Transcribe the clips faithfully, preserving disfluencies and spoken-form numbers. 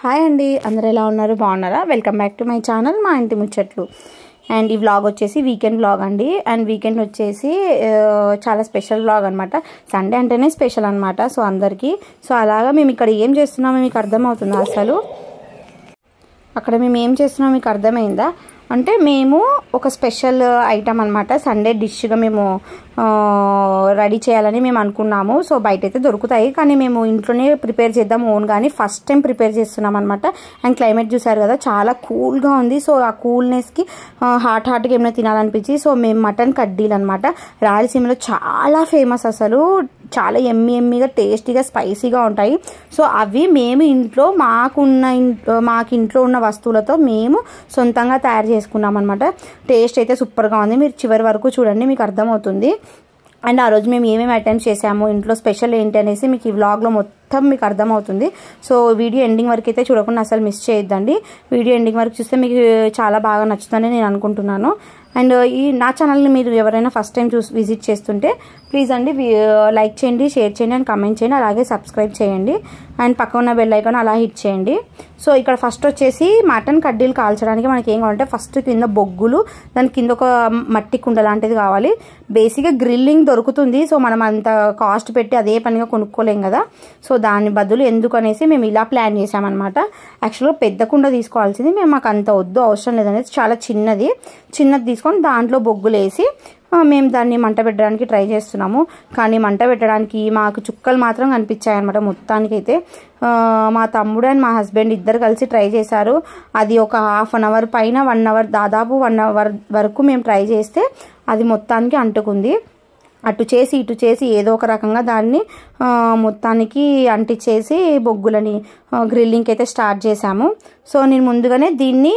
Hi అండి, అందరూ ఎలా ఉన్నారు? బాగున్నారా? Welcome back to my channel మా ఇంటి ముచ్చట్లు. అండ్ ఈ వ్లాగ్ వచ్చేసి వీకెండ్ వ్లాగ్ అండి. అండ్ వీకెండ్ వచ్చేసి చాలా స్పెషల్ వ్లాగ్ అనమాట. సండే అంటేనే స్పెషల్ అనమాట సో అందరికీ. సో అలాగా మేము ఇక్కడ ఏం చేస్తున్నామో మీకు అర్థమవుతుందా? అసలు అక్కడ మేము ఏం చేస్తున్నామో మీకు అర్థమైందా? అంటే మేము ఒక స్పెషల్ ఐటమ్ అనమాట, సండే డిష్గా మేము రెడీ చేయాలని మేము అనుకున్నాము. సో బయట అయితే దొరుకుతాయి, కానీ మేము ఇంట్లోనే ప్రిపేర్ చేద్దాం ఓన్. కానీ ఫస్ట్ టైం ప్రిపేర్ చేస్తున్నాం అనమాట. అండ్ క్లైమేట్ చూసారు కదా, చాలా కూల్గా ఉంది. సో ఆ కూల్నెస్కి హాట్ హాట్గా ఏమైనా తినాలనిపించి సో మేము మటన్ కడ్డీలు అనమాట, రాయలసీమలో చాలా ఫేమస్, అసలు చాలా ఎమ్మి ఎమ్మిగా టేస్టీగా స్పైసీగా ఉంటాయి. సో అవి మేము ఇంట్లో మాకున్న మాకు ఇంట్లో ఉన్న వస్తువులతో మేము సొంతంగా తయారు చేసుకున్నాం అనమాట. టేస్ట్ అయితే సూపర్గా ఉంది, మీరు చివరి వరకు చూడండి మీకు అర్థమవుతుంది. అండ్ ఆ రోజు మేము ఏమేమి ఐటమ్స్ చేసాము, ఇంట్లో స్పెషల్ ఏంటి అనేసి మీకు ఈ వ్లాగ్లో మొత్తం మీకు అర్థమవుతుంది. సో వీడియో ఎండింగ్ వరకు అయితే చూడకుండా అసలు మిస్ చేయొద్దండి. వీడియో ఎండింగ్ వరకు చూస్తే మీకు చాలా బాగా నచ్చుతుందని నేను అనుకుంటున్నాను. అండ్ ఈ నా ఛానల్ని మీరు ఎవరైనా ఫస్ట్ టైం చూసి విజిట్ చేస్తుంటే ప్లీజ్ అండి లైక్ చేయండి, షేర్ చేయండి అండ్ కామెంట్ చేయండి, అలాగే సబ్స్క్రైబ్ చేయండి. అండ్ పక్కన ఉన్న బెల్ ఐకాన్ అలా హిట్ చేయండి. సో ఇక్కడ ఫస్ట్ వచ్చేసి మటన్ కడ్డీలు కాల్చడానికి మనకి ఏం కావాలంటే ఫస్ట్ కింద బొగ్గులు, దాని కింద ఒక మట్టి కుండ లాంటిది కావాలి. బేసిక్గా గ్రిల్లింగ్ దొరుకుతుంది, సో మనం అంత కాస్ట్ పెట్టి అదే పనిగా కొనుక్కోలేం కదా. సో దాని బదులు ఎందుకు అనేసి మేము ఇలా ప్లాన్ చేసామన్నమాట. యాక్చువల్గా పెద్ద కుండ తీసుకోవాల్సింది, మేము మాకు అంత వద్దు, అవసరం లేదనేది చాలా చిన్నది చిన్నది తీసుకొని దాంట్లో బొగ్గులు వేసి మేము దాన్ని మంట పెట్టడానికి ట్రై చేస్తున్నాము. కానీ మంట పెట్టడానికి మాకు చుక్కలు మాత్రం కనిపించాయి అనమాట. మొత్తానికైతే మా తమ్ముడు అండ్ మా హస్బెండ్ ఇద్దరు కలిసి ట్రై చేశారు. అది ఒక హాఫ్ అన్ అవర్ పైన వన్ అవర్ దాదాపు వన్ అవర్ వరకు మేము ట్రై చేస్తే అది మొత్తానికి అంటుకుంది. అటు చేసి ఇటు చేసి ఏదో ఒక రకంగా దాన్ని మొత్తానికి అంటించేసి బొగ్గులని గ్రిల్లింగ్కి అయితే స్టార్ట్ చేశాము. సో నేను ముందుగానే దీన్ని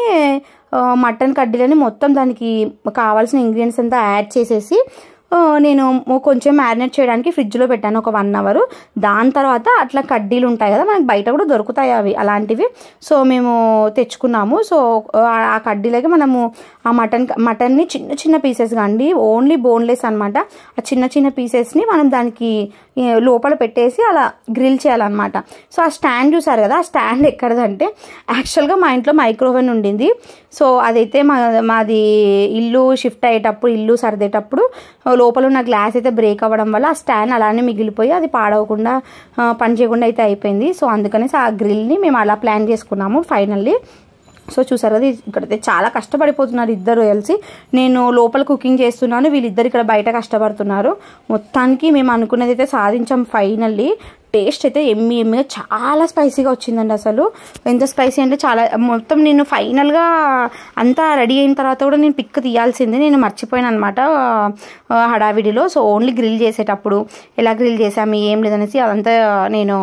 మటన్ కడ్డీలని మొత్తం దానికి కావాల్సిన ఇంగ్రీడియంట్స్ అంతా యాడ్ చేసేసి నేను కొంచెం మ్యారినేట్ చేయడానికి ఫ్రిడ్జ్లో పెట్టాను ఒక వన్ అవర్. దాని తర్వాత అట్లా కడ్డీలు ఉంటాయి కదా, మనకి బయట కూడా దొరుకుతాయి అవి అలాంటివి. సో మేము తెచ్చుకున్నాము. సో ఆ కడ్డీలకి మనము ఆ మటన్ మటన్ని చిన్న చిన్న పీసెస్గా అండి, ఓన్లీ బోన్లెస్ అనమాట. ఆ చిన్న చిన్న పీసెస్ని మనం దానికి లోపల పెట్టేసి అలా గ్రిల్ చేయాలన్నమాట. సో ఆ స్టాండ్ చూసారు కదా, ఆ స్టాండ్ ఎక్కడదంటే యాక్చువల్గా మా ఇంట్లో మైక్రోవేవ్ ఉండింది. సో అదైతే మా మాది ఇల్లు షిఫ్ట్ అయ్యేటప్పుడు ఇల్లు సర్దేటప్పుడు లోపల ఉన్న గ్లాస్ అయితే బ్రేక్ అవ్వడం వల్ల ఆ స్టాండ్ అలానే మిగిలిపోయి అది పాడవకుండా పని చేయకుండా అయితే అయిపోయింది. సో అందుకనేసి ఆ గ్రిల్ని మేము అలా ప్లాన్ చేసుకున్నాము ఫైనల్లీ. సో చూసారు కదా, ఇక్కడైతే చాలా కష్టపడిపోతున్నారు ఇద్దరు కలిసి. నేను లోపల కుకింగ్ చేస్తున్నాను, వీళ్ళిద్దరు ఇక్కడ బయట కష్టపడుతున్నారు. మొత్తానికి మేము అనుకున్నది అయితే సాధించాం ఫైనల్లీ. టేస్ట్ అయితే ఎమ్మి ఎమ్మిగా చాలా స్పైసీగా వచ్చిందండి. అసలు ఎంత స్పైసీ అంటే చాలా, మొత్తం నేను ఫైనల్గా అంతా రెడీ అయిన తర్వాత కూడా నేను పిక్ తీయాల్సింది, నేను మర్చిపోయాను అనమాట హడావిడిలో. సో ఓన్లీ గ్రిల్ చేసేటప్పుడు ఎలా గ్రిల్ చేసాము ఏం లేదనేసి అదంతా నేను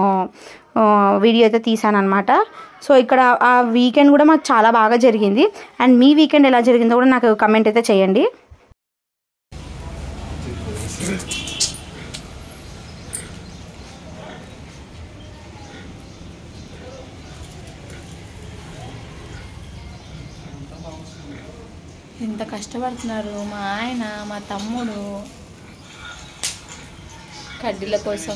వీడియో అయితే తీసాను అనమాట. సో ఇక్కడ ఆ వీకెండ్ కూడా మాకు చాలా బాగా జరిగింది. అండ్ మీ వీకెండ్ ఎలా జరిగిందో కూడా నాకు కమెంట్ అయితే చేయండి. ఎంత కష్టపడుతున్నారు మా ఆయన మా తమ్ముడు కడ్డీల కోసం.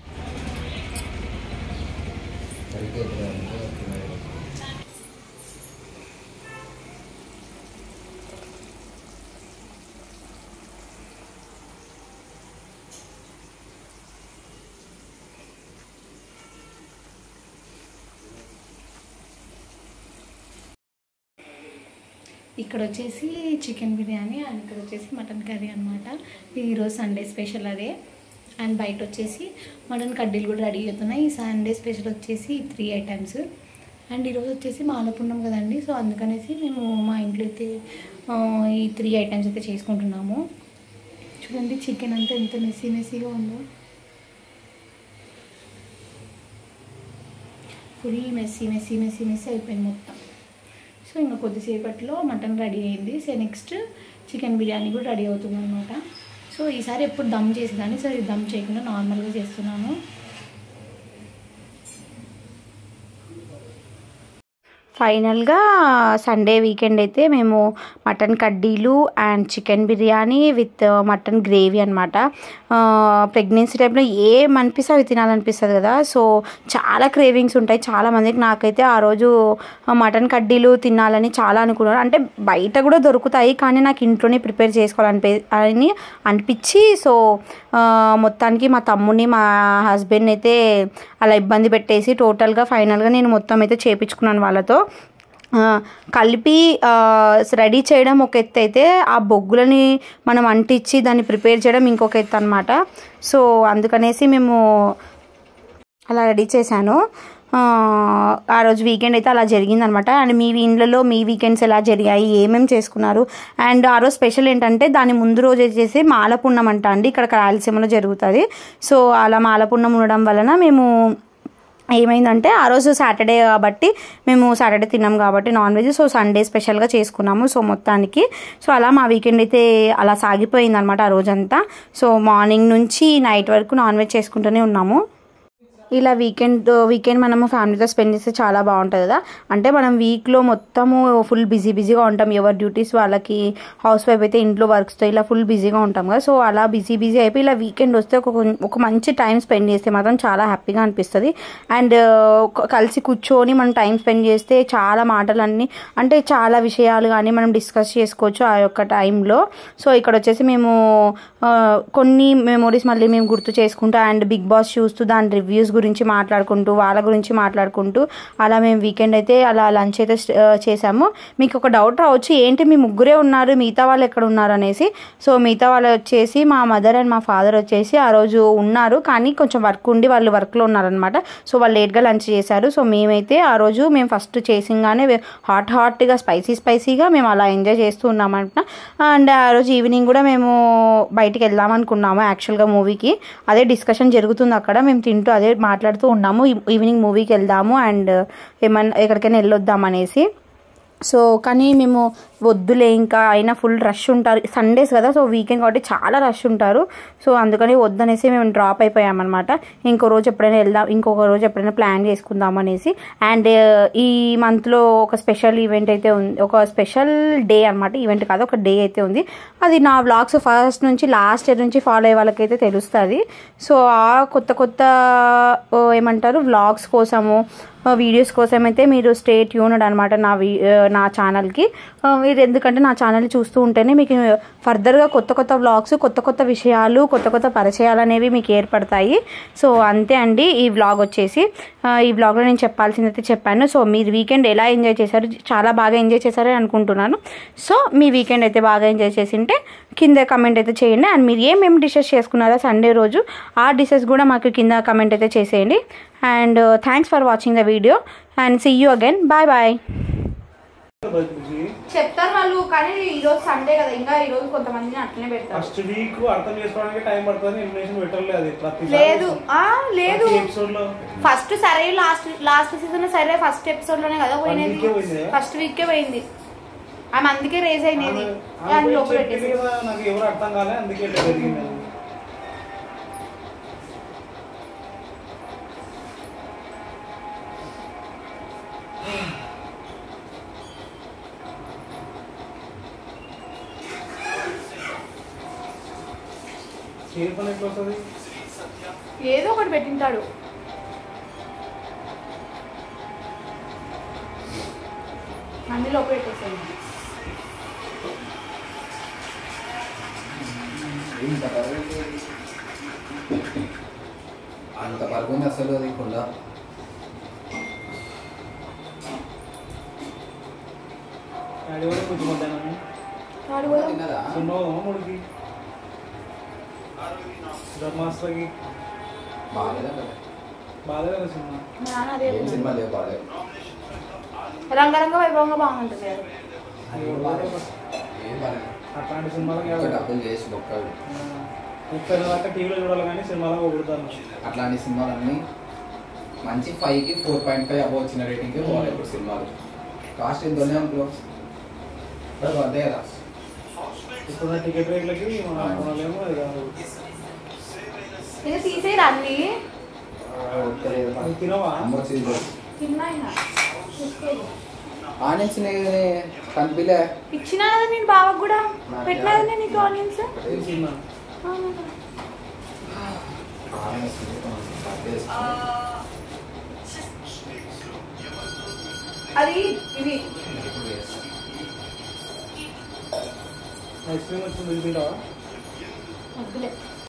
ఇక్కడ వచ్చేసి చికెన్ బిర్యానీ అండ్ ఇక్కడ వచ్చేసి మటన్ కర్రీ అనమాట. ఈరోజు సండే స్పెషల్ అదే. అండ్ బయట వచ్చేసి మటన్ కడ్డీలు కూడా రెడీ అవుతున్నాయి. ఈ సండే స్పెషల్ వచ్చేసి త్రీ ఐటమ్స్. అండ్ ఈరోజు వచ్చేసి మాలపున్నాం కదండి, సో అందుకనేసి మేము మా ఇంట్లో అయితే ఈ త్రీ ఐటమ్స్ అయితే చేసుకుంటున్నాము. చూడండి చికెన్ అంతా ఎంత మెస్సీ మెస్సీగా ఉందో, full messy messy messy messy అయిపోయింది మొత్తం. సో ఇంకా కొద్దిసేపట్లో మటన్ రెడీ అయింది. సో నెక్స్ట్ చికెన్ బిర్యానీ కూడా రెడీ అవుతుంది అనమాట. సో ఈసారి ఎప్పుడు దమ్ చేసేదాన్ని, సో ఇది దమ్ చేయకుండా నార్మల్గా చేస్తున్నాను. ఫైనల్గా సండే వీకెండ్ అయితే మేము మటన్ కడ్డీలు and chicken biryani with mutton gravy అనమాట. ప్రెగ్నెన్సీ టైంలో ఏం అనిపిస్తే అవి తినాలనిపిస్తుంది కదా, సో చాలా క్రేవింగ్స్ ఉంటాయి చాలామందికి. నాకైతే ఆ రోజు మటన్ కడ్డీలు తినాలని చాలా అనుకున్నాను. అంటే బయట కూడా దొరుకుతాయి కానీ నాకు ఇంట్లోనే ప్రిపేర్ చేసుకోవాలనిపి అని అనిపించి సో మొత్తానికి మా తమ్ముని మా హస్బెండ్ అయితే అలా ఇబ్బంది పెట్టేసి టోటల్గా ఫైనల్గా నేను మొత్తం అయితే చేయించుకున్నాను వాళ్ళతో. కలిపి రెడీ చేయడం ఒక ఎత్తు అయితే ఆ బొగ్గులని మనం అంటించి దాన్ని ప్రిపేర్ చేయడం ఇంకొక ఎత్తు అనమాట. సో అందుకనేసి మేము అలా రెడీ చేశాను. ఆ రోజు వీకెండ్ అయితే అలా జరిగిందనమాట. అండ్ మీ ఇండ్లలో మీ వీకెండ్స్ ఎలా జరిగాయి, ఏమేమి చేసుకున్నారు? అండ్ ఆ రోజు స్పెషల్ ఏంటంటే దాని ముందు రోజు వచ్చేసి మాలపున్నం అంట అండి, ఇక్కడ రాయలసీమలో జరుగుతుంది. సో అలా మాలపున్నం ఉండడం వలన మేము ఏమైందంటే ఆ రోజు సాటర్డే కాబట్టి మేము సాటర్డే తిన్నాం కాబట్టి నాన్ వెజ్, సో సండే స్పెషల్గా చేసుకున్నాము. సో మొత్తానికి సో అలా మా వీకెండ్ అయితే అలా సాగిపోయింది అనమాట ఆ రోజంతా. సో మార్నింగ్ నుంచి నైట్ వరకు నాన్ వెజ్ చేసుకుంటూనే ఉన్నాము. ఇలా వీకెండ్ వీకెండ్ మనము ఫ్యామిలీతో స్పెండ్ చేస్తే చాలా బాగుంటుంది కదా. అంటే మనం వీక్లో మొత్తము ఫుల్ బిజీ బిజీగా ఉంటాం, ఎవరి డ్యూటీస్ వాళ్ళకి, హౌస్ వైఫ్ అయితే ఇంట్లో వర్క్స్తో ఇలా ఫుల్ బిజీగా ఉంటాం కదా. సో అలా బిజీ బిజీ అయిపోయి ఇలా వీకెండ్ వస్తే ఒక ఒక మంచి టైం స్పెండ్ చేస్తే మాత్రం చాలా హ్యాపీగా అనిపిస్తుంది. అండ్ కలిసి కూర్చొని మనం టైం స్పెండ్ చేస్తే చాలా మాటలన్నీ అంటే చాలా విషయాలు కానీ మనం డిస్కస్ చేసుకోవచ్చు ఆ యొక్క టైంలో. సో ఇక్కడ వచ్చేసి మేము కొన్ని మెమోరీస్ మళ్ళీ మేము గుర్తు చేసుకుంటూ అండ్ బిగ్ బాస్ చూస్తూ దాని రివ్యూస్ గురించి మాట్లాడుకుంటూ వాళ్ళ గురించి మాట్లాడుకుంటూ అలా మేము వీకెండ్ అయితే అలా లంచ్ అయితే చేసాము. మీకు ఒక డౌట్ రావచ్చు, ఏంటి మీ ముగ్గురే ఉన్నారు మిగతా వాళ్ళు ఎక్కడ ఉన్నారు అనేసి. సో మిగతా వాళ్ళు వచ్చేసి మా మదర్ అండ్ మా ఫాదర్ వచ్చేసి ఆ రోజు ఉన్నారు కానీ కొంచెం వర్క్ ఉండి వాళ్ళు వర్క్లో ఉన్నారనమాట. సో వాళ్ళు లేట్గా లంచ్ చేశారు. సో మేమైతే ఆ రోజు మేము ఫస్ట్ చేసింగానే హాట్ హాట్గా స్పైసీ స్పైసీగా మేము అలా ఎంజాయ్ చేస్తూ ఉన్నామంట. అండ్ ఆ రోజు ఈవినింగ్ కూడా మేము బయటికి వెళ్దాం అనుకున్నాము యాక్చువల్గా మూవీకి. అదే డిస్కషన్ జరుగుతుంది అక్కడ, మేము తింటూ అదే మాట్లాడుతూ ఉన్నాము ఈవినింగ్ మూవీకి వెళ్దాము అండ్ ఏమన్నా ఎక్కడికైనా వెళ్ళొద్దాం అనేసి. సో కానీ మేము వద్దులే ఇంకా అయినా ఫుల్ రష్ ఉంటారు సండేస్ కదా, సో వీకెండ్ కాబట్టి చాలా రష్ ఉంటారు. సో అందుకని వద్దనేసి మేము డ్రాప్ అయిపోయామన్నమాట. ఇంకో రోజు ఎప్పుడైనా వెళ్దాం, ఇంకొక రోజు ఎప్పుడైనా ప్లాన్ చేసుకుందాం అనేసి. అండ్ ఈ మంత్లో ఒక స్పెషల్ ఈవెంట్ అయితే ఉంది, ఒక స్పెషల్ డే అనమాట, ఈవెంట్ కాదు ఒక డే అయితే ఉంది. అది నా వ్లాగ్స్ ఫస్ట్ నుంచి లాస్ట్ ఇయర్ నుంచి ఫాలో అయ్యే వాళ్ళకైతే తెలుస్తుంది. సో ఆ కొత్త కొత్త ఏమంటారు వ్లాగ్స్ కోసము వీడియోస్ కోసం అయితే మీరు స్టే ట్యూన్డ్ అనమాట నా వీ నా ఛానల్కి. మీరు ఎందుకంటే నా ఛానల్ చూస్తూ ఉంటేనే మీకు ఫర్దర్గా కొత్త కొత్త వ్లాగ్స్, కొత్త కొత్త విషయాలు, కొత్త కొత్త పరిచయాలు అనేవి మీకు ఏర్పడతాయి. సో అంతే అండి ఈ వ్లాగ్ వచ్చేసి. ఈ వ్లాగ్లో నేను చెప్పాల్సిందైతే చెప్పాను. సో మీరు వీకెండ్ ఎలా ఎంజాయ్ చేశారు? చాలా బాగా ఎంజాయ్ చేశారని అనుకుంటున్నాను. సో మీ వీకెండ్ అయితే బాగా ఎంజాయ్ చేసింటే కింద కమెంట్ అయితే చేయండి. అండ్ మీరు ఏమేమి డిషెస్ చేసుకున్నారో సండే రోజు ఆ డిషెస్ కూడా మాకు కింద కమెంట్ అయితే చేసేయండి. And thanks for watching the video and see you again. Bye bye. చెప్తారు వాళ్ళు కానీ ఈరోజు సండే కదా, ఇంకా ఈరోజు కొంతమందిని అట్లనే పెడతారు. ఫస్ట్ వీక్ అర్థం చేసుకోవడానికి టైం పడుతుంది, ఇన్ఫర్మేషన్ పెట్టలేదు ప్రతి లేదు లేదు ఎపిసోడ్ లో. ఫస్ట్ సరే లాస్ట్ లాస్ట్ సీజన్ సరే ఫస్ట్ ఎపిసోడ్ లోనే కదా పోయినది, ఫస్ట్ వీక్ కే పోయింది. ఆమె అందుకే రేజ్ అయినది లోపల పెట్టేసి నాకు ఎవరు అర్థం కాలే, అందుకే జరిగింది. ఏదో ఒకటి పెట్టింటాడు. అన్ని లోపల పెట్టేసాను. అంత పరుగుంది అసలు అది కొండ. రంగరంగ వైభవంగా బాగుంటుంది. అట్లాంటి సినిమాలు డబ్బులు చేసి బొక్కలు ముప్పై దాకా టీవీలో చూడాలి కానీ సినిమాలో కొడుతాను. అట్లాంటి సినిమాలన్నీ మంచి ఫైవ్కి ఫోర్ పాయింట్ ఫైవ్ అబౌవ్ వచ్చిన రేటింగ్కి పోవాలి ఇప్పుడు సినిమాలు. కాస్ట్ ఎంతోనే అనుకో అదే కదా ఇప్పుడు టికెట్ రేట్లకి మనమేమో అది కాదు. తీసేయరా అన్ని తినవా తిన్నా ఆనియన్స్ కనిపిలే ఇచ్చినా కదా నేను బావకు కూడా పెట్టినా కదా నీకు ఆనియన్స్. అది ఇది ఐస్ క్రీమ్ వచ్చి తింటావా? వద్దులే.